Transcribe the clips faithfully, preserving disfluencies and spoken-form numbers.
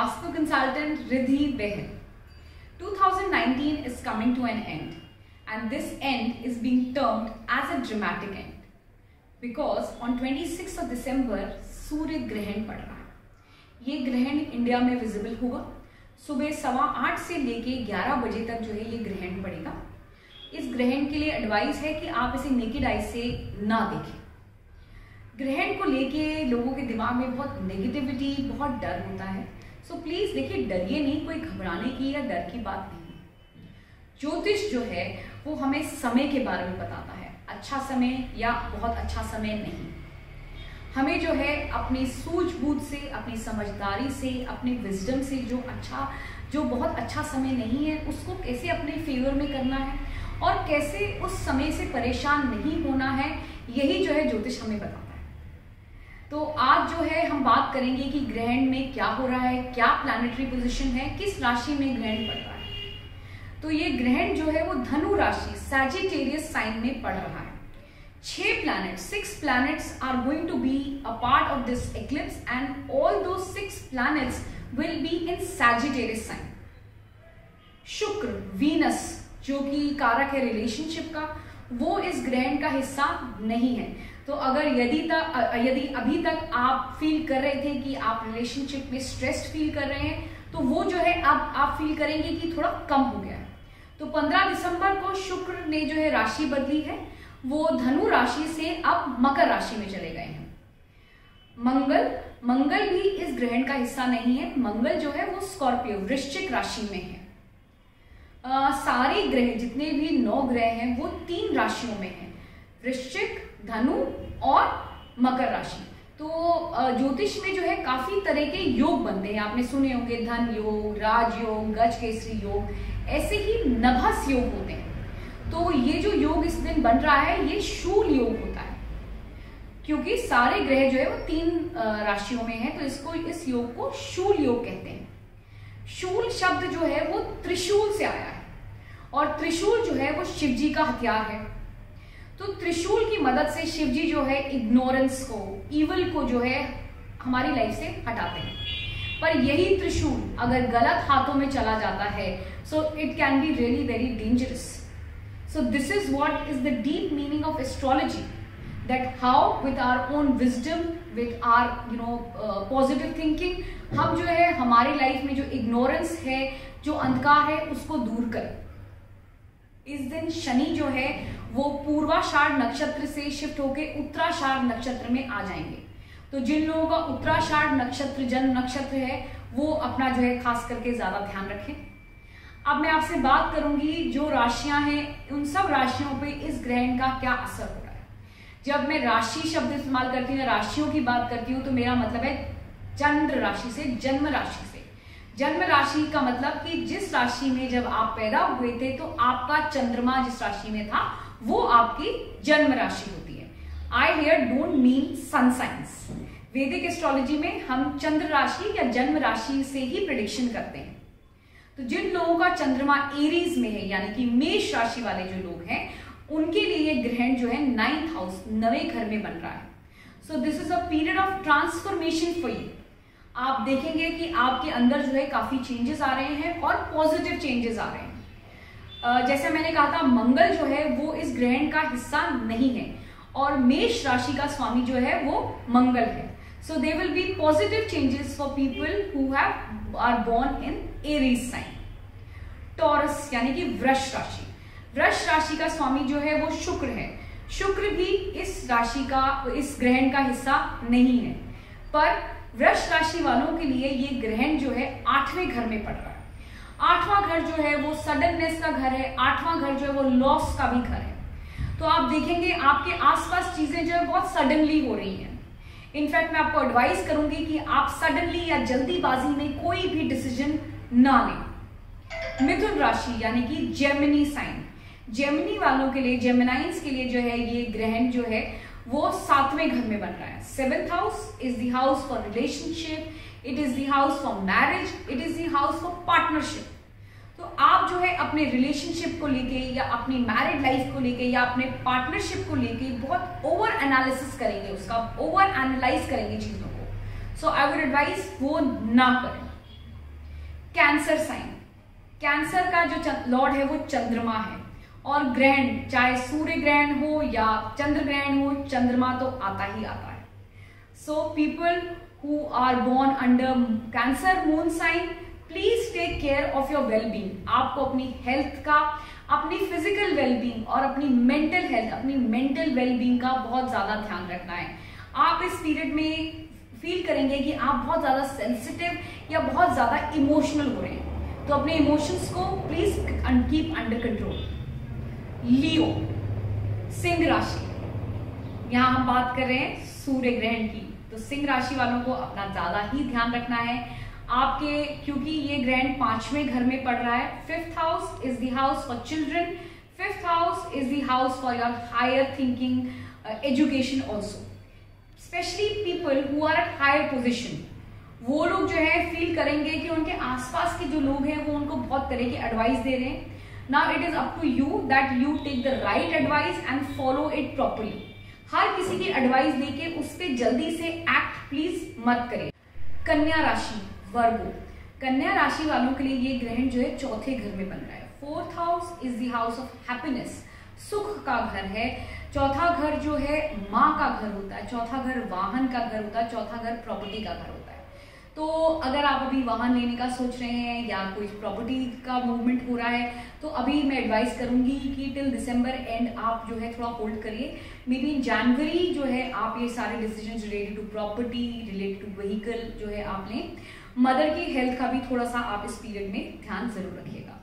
Vastu consultant Riddhi Behan. twenty nineteen is coming to an end, and this end is being termed as a dramatic end because on twenty-sixth of December सूर्य ग्रहण पड़ रहा है। ये ग्रहण India में visible होगा। सुबह सवा आठ से लेके ग्यारह बजे तक जो है ये ग्रहण पड़ेगा। इस ग्रहण के लिए एडवाइस है कि आप इसे नेकेड आई से ना देखें। ग्रहण को लेके लोगों के दिमाग में बहुत नेगेटिविटी, बहुत डर होता है। सो प्लीज देखिए, डरिए नहीं, कोई घबराने की या डर की बात नहीं। ज्योतिष जो है वो हमें समय के बारे में बताता है, अच्छा समय या बहुत अच्छा समय नहीं। हमें जो है अपनी सूझबूझ से, अपनी समझदारी से, अपने विजडम से जो अच्छा जो बहुत अच्छा समय नहीं है उसको कैसे अपने फेवर में करना है और कैसे उस समय से परेशान नहीं होना है, यही जो है ज्योतिष हमें बताता है। तो आज जो है हम बात करेंगे कि ग्रहण में क्या हो रहा है, क्या प्लैनेटरी पोजीशन है, किस राशि में ग्रहण पड़ रहा है। तो ये ग्रहण जो है वो धनु राशि सैजिटेरियस साइन में पड़ रहा है। छह planet, six planets are going to be a part of this eclipse and all the six planets will be in Sagittarius sign. शुक्र, वीनस जो कि कारक है रिलेशनशिप का, वो इस ग्रहण का हिस्सा नहीं है। तो अगर यदि तक यदि अभी तक आप फील कर रहे थे कि आप रिलेशनशिप में स्ट्रेस्ड फील कर रहे हैं, तो वो जो है अब आप फील करेंगे कि थोड़ा कम हो गया है। तो पंद्रह दिसंबर को शुक्र ने जो है राशि बदली है, वो धनु राशि से अब मकर राशि में चले गए हैं। मंगल मंगल भी इस ग्रहण का हिस्सा नहीं है। मंगल जो है वो स्कॉर्पियो वृश्चिक राशि में है। आ, सारे ग्रह जितने भी नौ ग्रह हैं वो तीन राशियों में हैं, वृश्चिक, धनु और मकर राशि। तो ज्योतिष में जो है काफी तरह के योग बनते हैं, आपने सुने होंगे, धन योग, राजयोग, गज केसरी योग, ऐसे ही नभस योग होते हैं। तो ये जो योग इस दिन बन रहा है ये शूल योग होता है, क्योंकि सारे ग्रह जो है वो तीन राशियों में है, तो इसको इस योग को शूल योग कहते हैं। शूल शब्द जो है वो त्रिशूल से आया है और त्रिशूल जो है वो शिव जी का हथियार है। तो त्रिशूल की मदद से शिव जी जो है इग्नोरेंस को, इवल को जो है हमारी लाइफ से हटाते हैं। पर यही त्रिशूल अगर गलत हाथों में चला जाता है, so it can be really very dangerous. So this is what is the deep meaning of astrology, that how with our own wisdom, with our you know positive thinking, हम जो है हमारी लाइफ में जो इग्नोरेंस है, जो अंधकार है, उसको दूर करें। इस दिन शनि जो है वो पूर्वाषाढ़ नक्षत्र से शिफ्ट होकर उत्तराषाढ़ नक्षत्र में आ जाएंगे। तो जिन लोगों का उत्तराषाढ़ नक्षत्र जन्म नक्षत्र है वो अपना जो है खास करके ज्यादा ध्यान रखें। अब मैं आपसे बात करूंगी जो राशियां हैं उन सब राशियों पे इस ग्रहण का क्या असर हो रहा है। जब मैं राशि शब्द इस्तेमाल करती हूँ, राशियों की बात करती हूँ, तो मेरा मतलब है चंद्र राशि से, जन्म राशि से। जन्म राशि का मतलब कि जिस राशि में जब आप पैदा हुए थे तो आपका चंद्रमा जिस राशि में था वो आपकी जन्म राशि होती है। I here don't mean sun signs. Vedic astrology में हम चंद्र राशि या जन्म राशि से ही प्रेडिक्शन करते हैं। तो जिन लोगों का चंद्रमा एरीज में है, यानी कि मेष राशि वाले जो लोग हैं, उनके लिए ग्रहण जो है नाइन्थ हाउस, नवे घर में बन रहा है। So this is a period of transformation for you. आप देखेंगे कि आपके अंदर जो है काफी चेंजेस आ रहे हैं और पॉजिटिव चेंजेस आ रहे हैं। uh, जैसे मैंने कहा था, मंगल जो है वो इस ग्रहण का हिस्सा नहीं है और मेष राशि का स्वामी जो है वो मंगल है। So they will be positive changes for people who have are born in Aries sign. Taurus यानी कि वृष राशि, वृष राशि का स्वामी जो है वो शुक्र है। शुक्र भी इस राशि का, इस ग्रहण का हिस्सा नहीं है, पर वृष राशि वालों के लिए ये ग्रहण जो है आठवें घर में पड़ रहा है। आठवां घर जो है वो सडननेस का घर है, आठवां घर जो है वो लॉस का भी घर है। तो आप देखेंगे आपके आसपास चीजें जो है बहुत सडनली हो रही हैं। इनफैक्ट मैं आपको एडवाइस करूंगी कि आप सडनली या जल्दीबाजी में कोई भी डिसीजन ना लें। मिथुन राशि यानी कि जेमिनी साइन, जेमिनी वालों के लिए, जेमिनाइंस के लिए जो है ये ग्रहण जो है वो सातवें घर में बन रहा है। Seventh house is the house for relationship, it is the house for marriage, it is the house for partnership. तो आप जो है अपने रिलेशनशिप को लेके या अपनी मैरिड लाइफ को लेके या अपने पार्टनरशिप को लेके बहुत ओवर एनालिसिस करेंगे, उसका ओवर एनालाइज करेंगे चीजों को। सो आई वुड एडवाइस वो ना करें। कैंसर साइन, कैंसर का जो लॉर्ड है वो चंद्रमा है, और ग्रहण चाहे सूर्य ग्रहण हो या चंद्र ग्रहण हो, चंद्रमा तो आता ही आता है। So people who are born under Cancer moon sign, please take care of your wellbeing. आपको अपनी हेल्थ का, अपनी फिजिकल वेलबींग और अपनी मेंटल हेल्थ, अपनी मेंटल वेलबींग का बहुत ज्यादा ध्यान रखना है। आप इस पीरियड में फील करेंगे कि आप बहुत ज्यादा सेंसिटिव या बहुत ज्यादा इमोशनल हो रहे हैं, तो अपने इमोशंस को please keep under control. Leo, सिंह राशि, यहां हम बात कर रहे हैं सूर्य ग्रहण की, तो सिंह राशि वालों को अपना ज्यादा ही ध्यान रखना है आपके, क्योंकि ये ग्रहण पांचवें घर में पड़ रहा है। Fifth house is the house for children, fifth house is the house for your higher thinking, education also, specially people who are at higher position. वो लोग जो है फील करेंगे कि उनके आसपास के जो लोग हैं वो उनको बहुत तरह की एडवाइस दे रहे हैं। Now it is up to you that you take the right advice and follow it properly. हर किसी की एडवाइस लेके उस पर जल्दी से एक्ट प्लीज मत करें। कन्या राशि, वर्गो, कन्या राशि वालों के लिए ये ग्रहण जो है चौथे घर में बन रहा है। Fourth house is the house of happiness, सुख का घर है। चौथा घर जो है माँ का घर होता है, चौथा घर वाहन का घर होता है, चौथा घर प्रॉपर्टी का घर होता है। तो अगर आप अभी वाहन लेने का सोच रहे हैं या कोई प्रॉपर्टी का मूवमेंट हो रहा है, तो अभी मैं एडवाइस करूंगी कि टिल दिसंबर एंड आप जो है थोड़ा होल्ड करिए। मे बी इन जनवरी जो है आप ये सारे decision related to property, related to vehicle जो है आप लें। मदर की हेल्थ का भी थोड़ा सा आप इस पीरियड में ध्यान जरूर रखिएगा।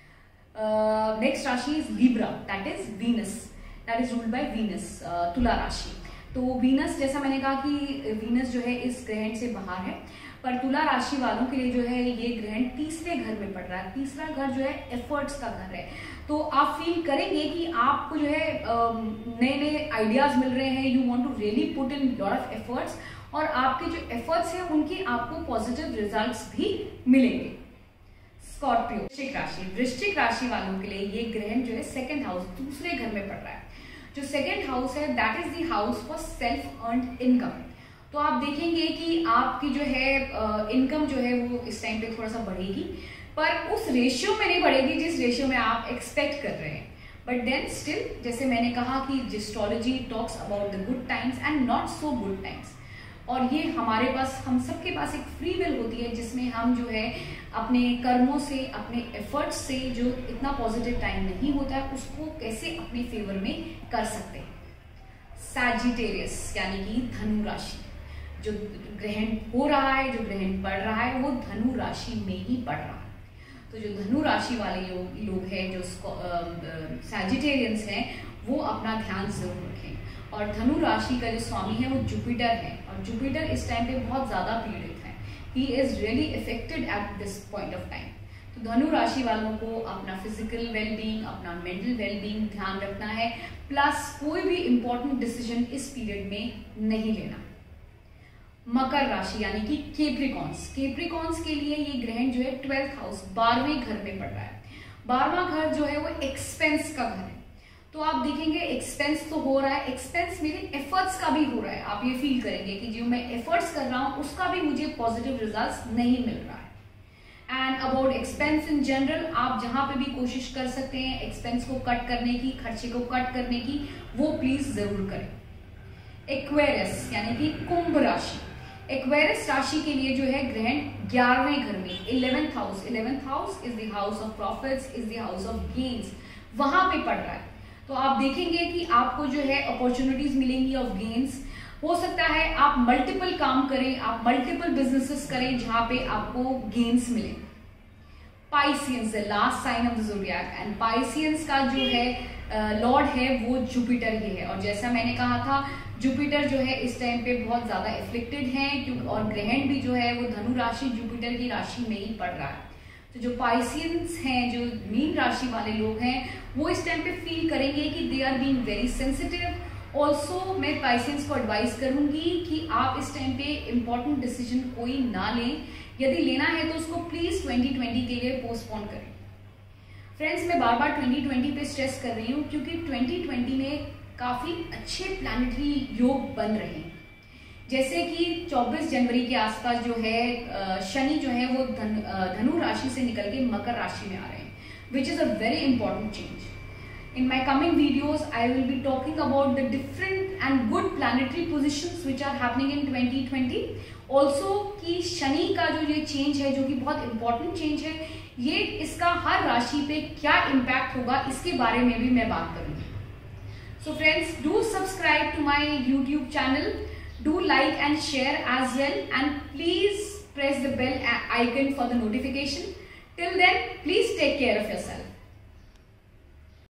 नेक्स्ट राशि is Libra, that is Venus, that is ruled by Venus, तुला राशि। तो वीनस, जैसा मैंने कहा कि वीनस जो है इस ग्रहण से बाहर है, पर तुला राशि वालों के लिए जो है ये ग्रहण तीसरे घर में पड़ रहा है। तीसरा घर जो है एफर्ट्स का घर है, तो आप फील करेंगे कि आपको जो है नए नए आइडियाज मिल रहे हैं, you want to really put in lot of efforts, और आपके जो एफर्ट्स हैं उनकी आपको पॉजिटिव रिजल्ट्स भी मिलेंगे। स्कॉर्पियो, वृश्चिक राशि, वृश्चिक राशि वालों के लिए ये ग्रहण जो है सेकंड हाउस, दूसरे घर में पड़ रहा है। जो सेकंड हाउस है that is the house for self earned income. तो आप देखेंगे कि आपकी जो है इनकम जो है वो इस टाइम पे थोड़ा सा बढ़ेगी, पर उस रेशियो में नहीं बढ़ेगी जिस रेशियो में आप एक्सपेक्ट कर रहे हैं। बट देन स्टिल, जैसे मैंने कहा कि astrology talks about the good times and not so good times, और ये हमारे पास, हम सबके पास एक फ्री विल होती है जिसमें हम जो है अपने कर्मों से, अपने एफर्ट्स से जो इतना पॉजिटिव टाइम नहीं होता है उसको कैसे अपने फेवर में कर सकते हैं। सैजिटेरियस यानी कि धनु राशि, जो ग्रहण हो रहा है, जो ग्रहण पड़ रहा है वो धनु राशि में ही पड़ रहा है। तो जो धनु राशि वाले लोग लोग हैं, जो सैजिटेरियंस हैं, वो अपना ध्यान जरूर रखें। और धनु राशि का जो स्वामी है वो जुपिटर है, और जुपिटर इस टाइम पे बहुत ज्यादा पीड़ित है, he is really affected at this point of time. तो धनु राशि वालों को अपना फिजिकल वेलबींग, अपना मेंटल वेलबींग ध्यान रखना है, प्लस कोई भी इंपॉर्टेंट डिसीजन इस पीरियड में नहीं लेना। मकर राशि यानी कि केप्रिकॉन्स, केप्रिकॉन्स के लिए ये ग्रहण जो है ट्वेल्थ हाउस, बारहवें घर में पड़ रहा है। बारहवां घर जो है वो एक्सपेंस का घर है, तो आप देखेंगे एक्सपेंस तो हो रहा है, एक्सपेंस मेरे एफर्ट्स का भी हो रहा है। आप ये फील करेंगे कि जो मैं एफर्ट्स कर रहा हूं उसका भी मुझे पॉजिटिव रिजल्ट्स नहीं मिल रहा है। And about expense in general, आप जहां पे भी कोशिश कर सकते हैं एक्सपेंस को कट करने की, खर्चे को कट करने की, वो प्लीज जरूर करें। एक्वेरियस यानी कि कुंभ राशि, एक्वेरियस राशि के लिए जो है ग्रहण ग्यारहवें घर में, eleventh house, eleventh house is the house of profits, is the house of gains, वहां पे पड़ रहा है। तो आप देखेंगे कि आपको जो है अपॉर्चुनिटीज मिलेंगी ऑफ गेन्स। हो सकता है आप मल्टीपल काम करें, आप मल्टीपल बिजनेसेस करें जहां पे आपको गेन्स मिले। Pisces, the last sign of the zodiac, and Pisces का जो है लॉर्ड है वो जुपिटर ही है, और जैसा मैंने कहा था जुपिटर जो है इस टाइम पे बहुत ज्यादा एफ्लिक्टेड है, और ग्रहण भी जो है वो धनु राशि जुपिटर की राशि में ही पड़ रहा है। तो जो पाइसियंस हैं, जो मीन राशि वाले लोग हैं, वो इस टाइम पे फील करेंगे कि they are being very sensitive. Also मैं पाइसियंस को एडवाइस करूंगी कि आप इस टाइम पे इंपॉर्टेंट डिसीजन कोई ना लें, यदि लेना है तो उसको प्लीज ट्वेंटी ट्वेंटी के लिए पोस्टपोन करें। फ्रेंड्स, मैं बार बार ट्वेंटी ट्वेंटी पे स्ट्रेस कर रही हूँ क्योंकि ट्वेंटी ट्वेंटी में काफी अच्छे प्लैनेटरी योग बन रहे हैं। जैसे कि चौबीस जनवरी के आसपास जो है शनि जो है वो धन, धनु राशि से निकल के मकर राशि में आ रहे हैं, which is a very important change. In my coming videos I will be talking about the different and good planetary positions which are happening in twenty twenty. Also कि शनि का जो ये चेंज है, जो कि बहुत इंपॉर्टेंट चेंज है, ये इसका हर राशि पे क्या इम्पैक्ट होगा इसके बारे में भी मैं बात करूंगी। So friends, do subscribe to my YouTube channel, do like and share as well, and please press the bell icon for the notification. Till then, please take care of yourself.